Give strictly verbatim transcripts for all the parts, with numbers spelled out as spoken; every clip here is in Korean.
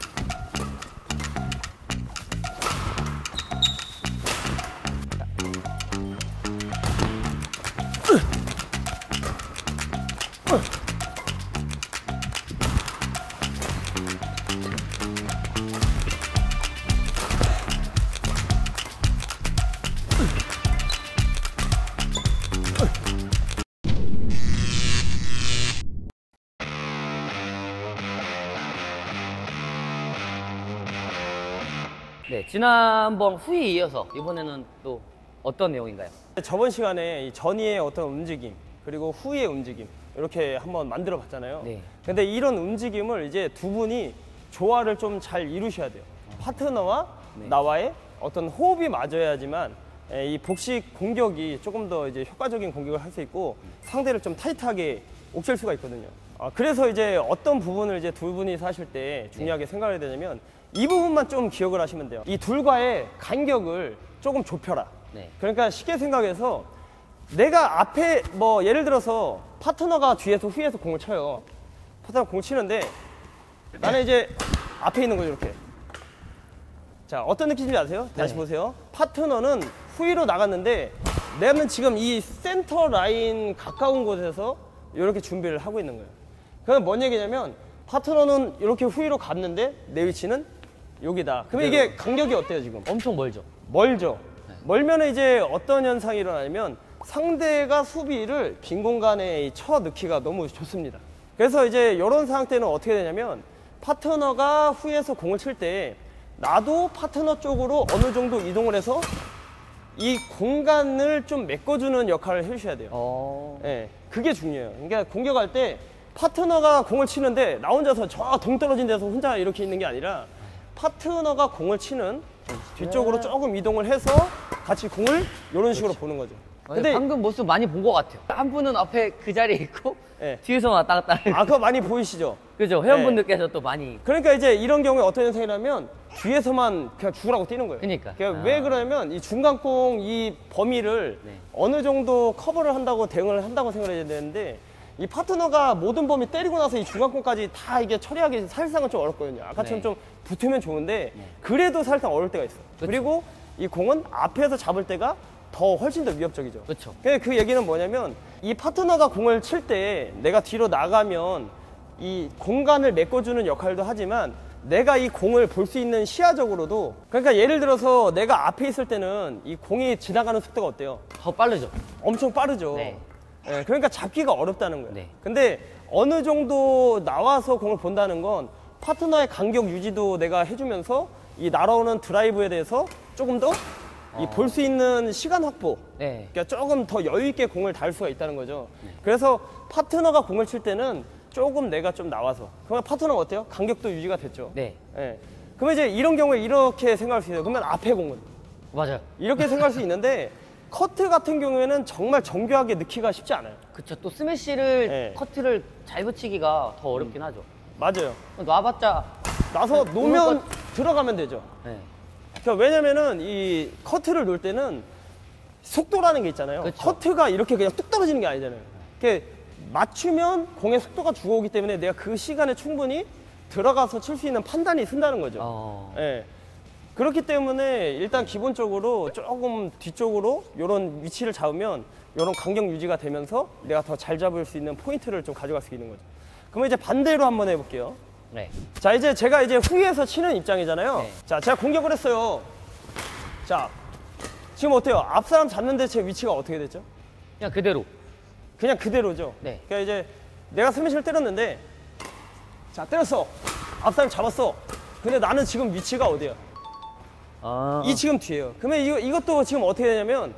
네, 지난번 후에 이어서 이번에는 또 어떤 내용인가요? 저번 시간에 이 전이의 어떤 움직임 그리고 후의 움직임 이렇게 한번 만들어 봤잖아요. 네. 근데 이런 움직임을 이제 두 분이 조화를 좀 잘 이루셔야 돼요. 파트너와 네. 나와의 어떤 호흡이 맞아야지만 이 복식 공격이 조금 더 이제 효과적인 공격을 할 수 있고 상대를 좀 타이트하게 옥죄일 수가 있거든요. 아, 그래서 이제 어떤 부분을 이제 두 분이서 하실 때 중요하게 네. 생각해야 되냐면 이 부분만 좀 기억을 하시면 돼요. 이 둘과의 간격을 조금 좁혀라. 네. 그러니까 쉽게 생각해서 내가 앞에 뭐 예를 들어서 파트너가 뒤에서 후에서 공을 쳐요. 파트너가 공을 치는데 나는 이제 앞에 있는 거죠, 이렇게. 자, 어떤 느낌인지 아세요? 다시 네. 보세요. 파트너는 후위로 나갔는데 내가 지금 이 센터 라인 가까운 곳에서 이렇게 준비를 하고 있는 거예요. 그럼 뭔 얘기냐면 파트너는 이렇게 후위로 갔는데 내 위치는 여기다. 그러면 네. 이게 간격이 어때요, 지금? 엄청 멀죠? 멀죠. 네. 멀면 이제 어떤 현상이 일어나냐면 상대가 수비를 빈 공간에 쳐 넣기가 너무 좋습니다. 그래서 이제 이런 상황 때는 어떻게 되냐면 파트너가 후에서 공을 칠 때 나도 파트너 쪽으로 어느 정도 이동을 해서 이 공간을 좀 메꿔주는 역할을 해주셔야 돼요. 어... 네, 그게 중요해요. 그러니까 공격할 때 파트너가 공을 치는데 나 혼자서 저 동떨어진 데서 혼자 이렇게 있는 게 아니라 파트너가 공을 치는 뒤쪽으로 조금 이동을 해서 같이 공을 이런 식으로 그렇지. 보는 거죠. 근데 방금 모습 많이 본 것 같아요. 한 분은 앞에 그 자리에 있고 네. 뒤에서 왔다 갔다 하는. 아, 그거 많이 보이시죠? 그죠. 회원분들께서 네. 또 많이. 그러니까 이제 이런 경우에 어떤 현상이냐면 뒤에서만 그냥 죽으라고 뛰는 거예요. 그러니까. 그러니까 아. 왜 그러냐면 이 중간공 이 범위를 네. 어느 정도 커버를 한다고 대응을 한다고 생각해야 되는데 이 파트너가 모든 범위 때리고 나서 이 중간공까지 다 이게 처리하기 사실상은 좀 어렵거든요. 아까처럼 네. 좀 붙으면 좋은데 네. 그래도 사실상 어려울 때가 있어요. 그쵸. 그리고 이 공은 앞에서 잡을 때가 더 훨씬 더 위협적이죠. 그렇죠. 그 얘기는 뭐냐면 이 파트너가 공을 칠 때 내가 뒤로 나가면 이 공간을 메꿔주는 역할도 하지만 내가 이 공을 볼 수 있는 시야적으로도 그러니까 예를 들어서 내가 앞에 있을 때는 이 공이 지나가는 속도가 어때요? 더 빠르죠. 엄청 빠르죠. 네. 네, 그러니까 잡기가 어렵다는 거예요. 네. 근데 어느 정도 나와서 공을 본다는 건 파트너의 간격 유지도 내가 해주면서 이 날아오는 드라이브에 대해서 조금 더 이 볼 수 있는 시간 확보, 네. 그러니까 조금 더 여유 있게 공을 달 수가 있다는 거죠. 네. 그래서 파트너가 공을 칠 때는 조금 내가 좀 나와서 그러면 파트너가 어때요? 간격도 유지가 됐죠. 네. 네. 그러면 이제 이런 경우에 이렇게 생각할 수 있어요. 그러면 앞에 공은 맞아요. 이렇게 생각할 수 있는데 커트 같은 경우에는 정말 정교하게 넣기가 쉽지 않아요. 그렇죠. 또 스매시를 네. 커트를 잘 붙이기가 더 어렵긴 음. 하죠. 맞아요. 놔봤자 놔서 놓으면 것... 들어가면 되죠. 네. 그러니까 왜냐면은 이 커트를 놓을 때는 속도라는 게 있잖아요. 그쵸. 커트가 이렇게 그냥 뚝 떨어지는 게 아니잖아요. 이렇게 맞추면 공의 속도가 죽어오기 때문에 내가 그 시간에 충분히 들어가서 칠 수 있는 판단이 쓴다는 거죠. 어... 네. 그렇기 때문에 일단 기본적으로 조금 뒤쪽으로 이런 위치를 잡으면 이런 간격 유지가 되면서 내가 더 잘 잡을 수 있는 포인트를 좀 가져갈 수 있는 거죠. 그러면 이제 반대로 한번 해볼게요. 네. 자, 이제 제가 이제 후위에서 치는 입장이잖아요. 네. 자, 제가 공격을 했어요. 자, 지금 어때요? 앞 사람 잡는데 제 위치가 어떻게 됐죠? 그냥 그대로. 그냥 그대로죠. 네. 그러니까 이제 내가 스매시를 때렸는데, 자, 때렸어. 앞 사람 잡았어. 근데 나는 지금 위치가 어디야? 아... 이 지금 뒤에요. 그러면 이거, 이것도 지금 어떻게 되냐면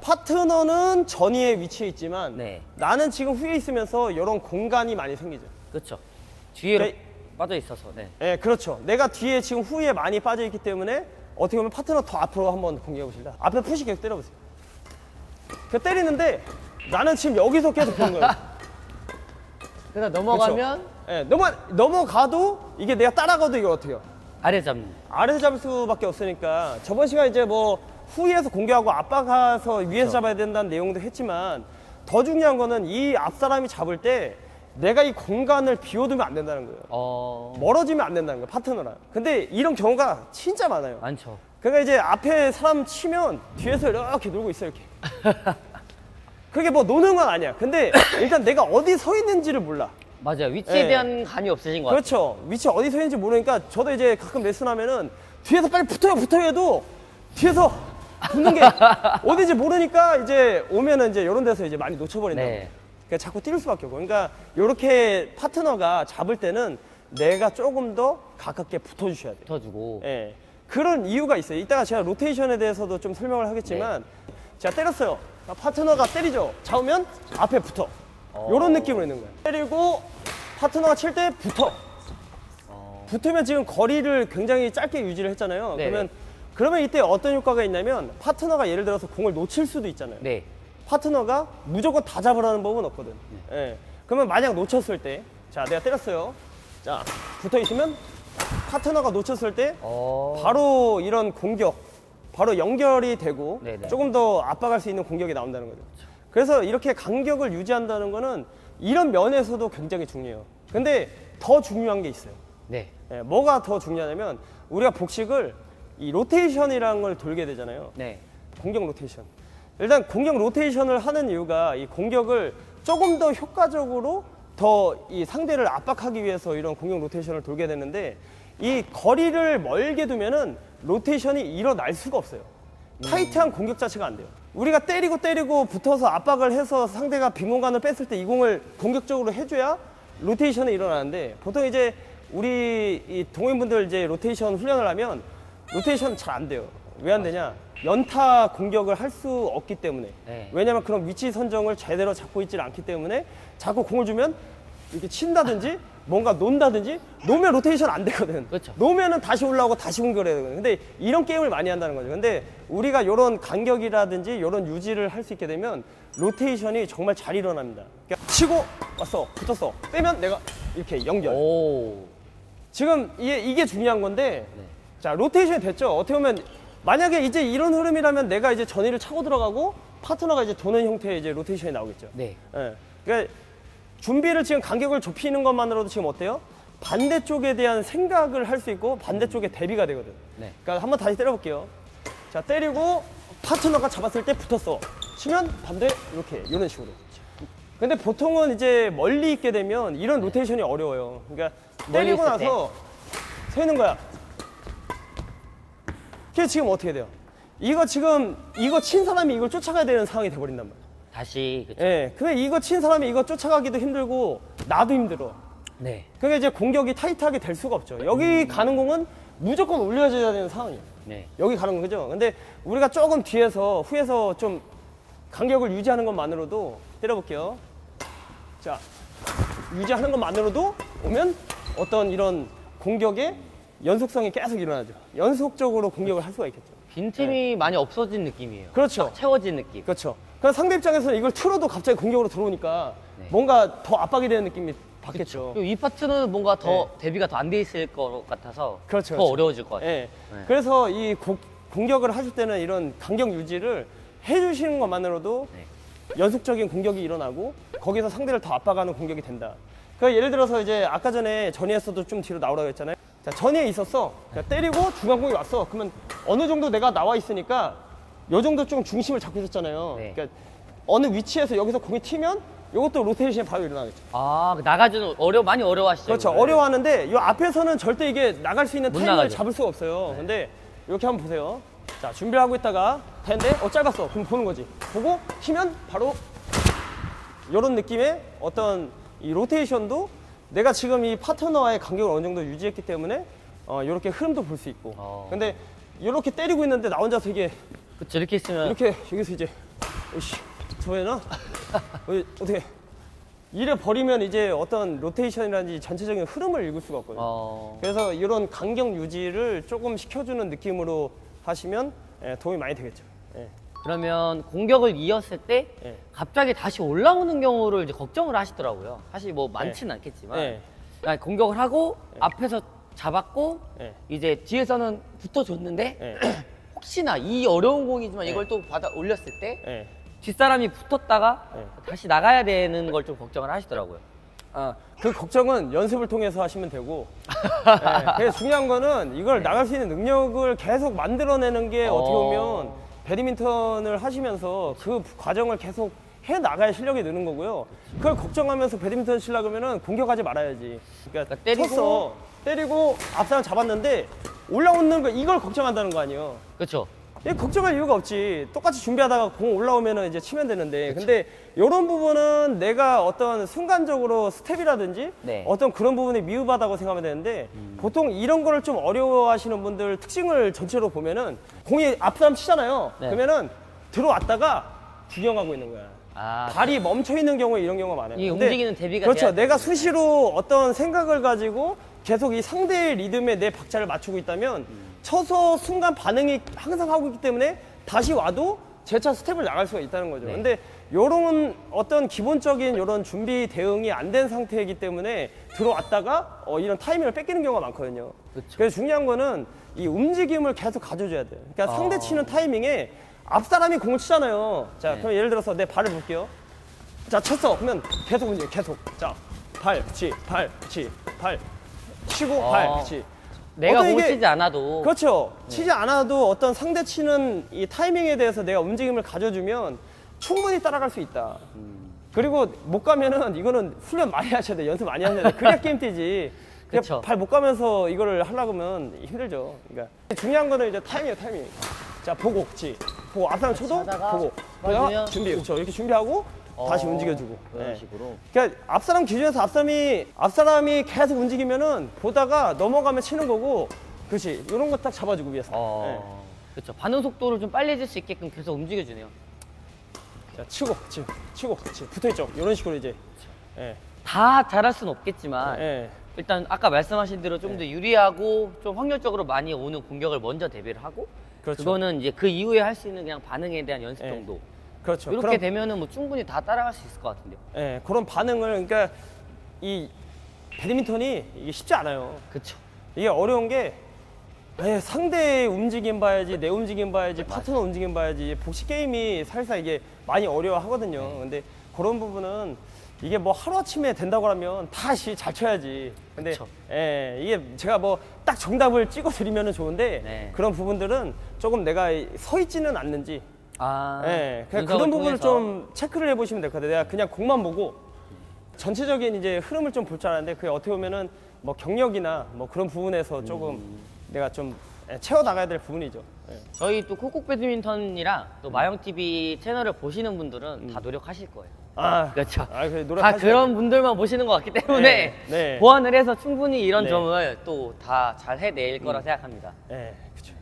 파트너는 전위에 위치해 있지만 네. 나는 지금 후에 있으면서 이런 공간이 많이 생기죠. 그렇죠. 뒤로 네. 빠져 있어서. 네. 네, 그렇죠. 내가 뒤에 지금 후에 많이 빠져 있기 때문에 어떻게 보면 파트너 더 앞으로 한번 공격해 보실래요? 앞에 푸시 계속 때려보세요. 그 때리는데 나는 지금 여기서 계속 보는 거예요. 그래서 넘어가면 네, 넘어 넘어가도 이게 내가 따라가도 이거 어떻게 해요? 아래 잡는. 아래서 잡을 수밖에 없으니까 저번 시간에 이제 뭐 후위에서 공격하고 압박해서 위에서 그렇죠. 잡아야 된다는 내용도 했지만 더 중요한 거는 이 앞 사람이 잡을 때 내가 이 공간을 비워두면 안 된다는 거예요. 어... 멀어지면 안 된다는 거예요, 파트너랑. 근데 이런 경우가 진짜 많아요. 많죠. 그러니까 이제 앞에 사람 치면 뒤에서 이렇게 놀고 있어요, 이렇게. 그게 뭐 노는 건 아니야. 근데 일단 내가 어디 서 있는지를 몰라. 맞아요. 위치에 네. 대한 감이 없으신 것 같아요. 그렇죠. 위치 어디 서 있는지 모르니까 저도 이제 가끔 레슨 하면은 뒤에서 빨리 붙어요, 붙어요 해도 뒤에서 붙는 게 어딘지 모르니까 이제 오면은 이제 이런 데서 이제 많이 놓쳐버린다. 네. 그러니까 자꾸 뛸 수밖에 없고. 그러니까 이렇게 파트너가 잡을 때는 내가 조금 더 가깝게 붙어주셔야 돼요. 붙어주고. 예. 그런 이유가 있어요. 이따가 제가 로테이션에 대해서도 좀 설명을 하겠지만 네. 제가 때렸어요. 파트너가 때리죠. 잡으면 앞에 붙어. 이런 느낌으로 있는 거예요. 때리고 파트너가 칠 때 붙어. 어... 붙으면 지금 거리를 굉장히 짧게 유지를 했잖아요. 네. 그러면 그러면 이때 어떤 효과가 있냐면 파트너가 예를 들어서 공을 놓칠 수도 있잖아요. 네. 파트너가 무조건 다 잡으라는 법은 없거든. 네. 예. 그러면 만약 놓쳤을 때, 자 내가 때렸어요. 자 붙어 있으면 파트너가 놓쳤을 때 어... 바로 이런 공격, 바로 연결이 되고 네네. 조금 더 압박할 수 있는 공격이 나온다는 거죠. 그래서 이렇게 간격을 유지한다는 거는 이런 면에서도 굉장히 중요해요. 근데 더 중요한 게 있어요. 네. 네, 뭐가 더 중요하냐면 우리가 복식을 이 로테이션이라는 걸 돌게 되잖아요. 네. 공격 로테이션. 일단 공격 로테이션을 하는 이유가 이 공격을 조금 더 효과적으로 더 이 상대를 압박하기 위해서 이런 공격 로테이션을 돌게 되는데 이 거리를 멀게 두면은 로테이션이 일어날 수가 없어요. 타이트한 공격 자체가 안 돼요. 우리가 때리고 때리고 붙어서 압박을 해서 상대가 빈 공간을 뺐을 때 이 공을 공격적으로 해줘야 로테이션이 일어나는데 보통 이제 우리 이 동호인분들 이제 로테이션 훈련을 하면 로테이션 잘 안 돼요. 왜 안 되냐? 연타 공격을 할 수 없기 때문에. 네. 왜냐면 그런 위치 선정을 제대로 잡고 있지 않기 때문에 자꾸 공을 주면 이렇게 친다든지 뭔가 논다든지 놓으면 로테이션 안 되거든. 그렇죠. 놓으면은 다시 올라오고 다시 공격을 해야 되거든. 근데 이런 게임을 많이 한다는 거죠. 근데 우리가 이런 간격이라든지 이런 유지를 할 수 있게 되면 로테이션이 정말 잘 일어납니다. 그러니까 치고 왔어, 붙었어, 빼면 내가 이렇게 연결. 오. 지금 이게, 이게 중요한 건데 네. 자 로테이션이 됐죠. 어떻게 보면 만약에 이제 이런 흐름이라면 내가 이제 전위를 차고 들어가고 파트너가 이제 도는 형태의 이제 로테이션이 나오겠죠. 네. 네. 그러니까 준비를 지금 간격을 좁히는 것만으로도 지금 어때요? 반대쪽에 대한 생각을 할 수 있고 반대쪽에 대비가 되거든. 네. 그러니까 한번 다시 때려볼게요. 자 때리고 파트너가 잡았을 때 붙었어. 치면 반대 이렇게 이런 식으로. 근데 보통은 이제 멀리 있게 되면 이런 로테이션이 어려워요. 그러니까 때리고 나서 서 있는 거야. 그게 지금 어떻게 돼요? 이거 지금 이거 친 사람이 이걸 쫓아가야 되는 상황이 돼버린단 말이야. 다시 그쵸? 예, 그래 이거 친 사람이 이거 쫓아가기도 힘들고 나도 힘들어. 네. 그게 이제 공격이 타이트하게 될 수가 없죠. 여기 음. 가는 공은 무조건 올려줘야 되는 상황이에요. 네. 여기 가는 건 그죠? 근데 우리가 조금 뒤에서 후에서 좀 간격을 유지하는 것만으로도 때려볼게요. 자, 유지하는 것만으로도 오면 어떤 이런 공격의 연속성이 계속 일어나죠. 연속적으로 공격을 할 수가 있겠죠. 빈틈이 네. 많이 없어진 느낌이에요. 그렇죠. 채워진 느낌. 그렇죠. 그럼 상대 입장에서는 이걸 틀어도 갑자기 공격으로 들어오니까 네. 뭔가 더 압박이 되는 느낌이 받겠죠. 그리고 이 파트는 뭔가 더 네. 대비가 더 안 돼 있을 것 같아서 그렇죠, 더 그렇죠. 어려워질 것 같아요. 네. 네. 그래서 이 고, 공격을 하실 때는 이런 간격 유지를 해주시는 것만으로도 네. 연속적인 공격이 일어나고 거기서 상대를 더 압박하는 공격이 된다. 그러니까 예를 들어서 이제 아까 전에 전위에서도 좀 뒤로 나오라고 했잖아요. 자, 전위에 있었어. 그러니까 때리고 중간공이 왔어. 그러면 어느 정도 내가 나와 있으니까 요 정도 좀 중심을 잡고 있었잖아요. 네. 그러니까 어느 위치에서 여기서 공이 튀면 이것도 로테이션이 바로 일어나겠죠. 아, 나가지는 어려 많이 어려워하시죠. 그렇죠. 이거를. 어려워하는데 이 앞에서는 절대 이게 나갈 수 있는 타이밍을 나가죠. 잡을 수가 없어요. 네. 근데 이렇게 한번 보세요. 자, 준비를 하고 있다가 되는데 어 짧았어. 그럼 보는 거지. 보고 튀면 바로 이런 느낌의 어떤 이 로테이션도 내가 지금 이 파트너와의 간격을 어느 정도 유지했기 때문에 어, 이렇게 흐름도 볼 수 있고. 어. 근데 이렇게 때리고 있는데 나 혼자서 이게 그쵸, 이렇게 있으면 이렇게 여기서 이제 오씨 저애나 어떻게 이래 버리면 이제 어떤 로테이션이라든지 전체적인 흐름을 읽을 수가 없거든요. 어. 그래서 이런 간격 유지를 조금 시켜주는 느낌으로 하시면 예, 도움이 많이 되겠죠. 예. 그러면 공격을 이었을 때 예. 갑자기 다시 올라오는 경우를 이제 걱정을 하시더라고요. 사실 뭐 많지는 예. 않겠지만 예. 그러니까 공격을 하고 예. 앞에서 잡았고 예. 이제 뒤에서는 붙어줬는데 예. 혹시나 이 어려운 공이지만 예. 이걸 또 받아 올렸을 때 예. 뒷사람이 붙었다가 예. 다시 나가야 되는 걸 좀 걱정을 하시더라고요. 아, 그 걱정은 연습을 통해서 하시면 되고 네, 그래서 중요한 거는 이걸 네. 나갈 수 있는 능력을 계속 만들어내는 게 어... 어떻게 보면 배드민턴을 하시면서 그 과정을 계속 해 나가야 실력이 느는 거고요. 그걸 걱정하면서 배드민턴 치려고 하면은 공격하지 말아야지. 그러니까, 그러니까 때리고 쳤어. 때리고 앞사람 잡았는데 올라오는 거 이걸 걱정한다는 거 아니에요. 그렇죠. 이 걱정할 이유가 없지. 똑같이 준비하다가 공 올라오면은 이제 치면 되는데. 그쵸. 근데 이런 부분은 내가 어떤 순간적으로 스텝이라든지 네. 어떤 그런 부분이 미흡하다고 생각하면 되는데 음. 보통 이런 거를 좀 어려워하시는 분들 특징을 전체로 보면은 공이 앞사람 치잖아요. 네. 그러면은 들어왔다가 구경하고 있는 거야. 아, 발이 멈춰 있는 경우에 이런 경우가 많아요. 이 움직이는 대비가 그렇죠. 내가 수시로 어떤 생각을 가지고 계속 이 상대의 리듬에 내 박자를 맞추고 있다면 음. 쳐서 순간 반응이 항상 하고 있기 때문에 다시 와도 재차 스텝을 나갈 수가 있다는 거죠. 네. 근데 요런 어떤 기본적인 요런 준비 대응이 안 된 상태이기 때문에 들어왔다가 어, 이런 타이밍을 뺏기는 경우가 많거든요. 그쵸. 그래서 중요한 거는 이 움직임을 계속 가져줘야 돼요. 그러니까 아. 상대 치는 타이밍에 앞 사람이 공을 치잖아요. 자, 네. 그럼 예를 들어서 내 발을 볼게요. 자, 쳤어. 그러면 계속 움직여, 계속. 자, 발, 치, 발, 치, 발, 치고, 아. 발, 치. 내가 공을 치지 않아도. 그렇죠. 네. 치지 않아도 어떤 상대 치는 이 타이밍에 대해서 내가 움직임을 가져주면 충분히 따라갈 수 있다. 음. 그리고 못 가면은 이거는 훈련 많이 하셔야 돼. 연습 많이 하셔야 돼. 그래야 게임 뛰지. 발 못 가면서 이거를 하려고 하면 힘들죠. 그러니까 중요한 거는 이제 타이밍이에요, 타이밍. 자, 보고, 치. 보고, 앞사람 쳐도 보고. 그다가 준비. 그렇죠. 이렇게 준비하고 어, 다시 움직여주고. 그런 네. 식으로. 그러니까 앞사람 기준에서 앞사람이 앞사람이 계속 움직이면은 보다가 넘어가면 치는 거고. 그렇지. 이런 거 딱 잡아주고 위해서. 어, 네. 그렇죠. 반응 속도를 좀 빨리 해줄 수 있게끔 계속 움직여주네요. 자, 치고, 치, 치고, 치. 붙어있죠. 이런 식으로 이제. 네. 다 잘할 수는 없겠지만. 네. 일단 아까 말씀하신 대로 좀 더 네. 유리하고 좀 확률적으로 많이 오는 공격을 먼저 대비를 하고 그렇죠. 그거는 이제 그 이후에 할 수 있는 그냥 반응에 대한 연습 네. 정도. 그렇죠. 이렇게 그럼, 되면은 뭐 충분히 다 따라갈 수 있을 것 같은데요. 네, 그런 반응을 그러니까 이 배드민턴이 이게 쉽지 않아요. 그렇죠. 이게 어려운 게 에, 상대의 움직임 봐야지, 내 움직임 봐야지, 맞아. 파트너 움직임 봐야지. 복식 게임이 살살 이게 많이 어려워하거든요. 네. 근데 그런 부분은 이게 뭐 하루아침에 된다고 하면 다시 잘 쳐야지. 근데 예, 이게 제가 뭐 딱 정답을 찍어 드리면 좋은데 네. 그런 부분들은 조금 내가 서 있지는 않는지 아, 예, 그냥 그런 부분을 통해서. 좀 체크를 해보시면 될 것 같아요. 내가 그냥 공만 보고 전체적인 이제 흐름을 좀 볼 줄 알았는데 그게 어떻게 보면은 뭐 경력이나 뭐 그런 부분에서 조금 음. 내가 좀 채워 나가야 될 부분이죠. 예. 저희 또 콕콕 배드민턴이랑 또 마영티비 채널을 보시는 분들은 음. 다 노력하실 거예요. 아, 그렇죠. 아, 그래, 다 그런 분들만 보시는 것 같기 때문에 네, 네. 보완을 해서 충분히 이런 네. 점을 또 다 잘 해낼 거라 음. 생각합니다. 네, 그렇죠.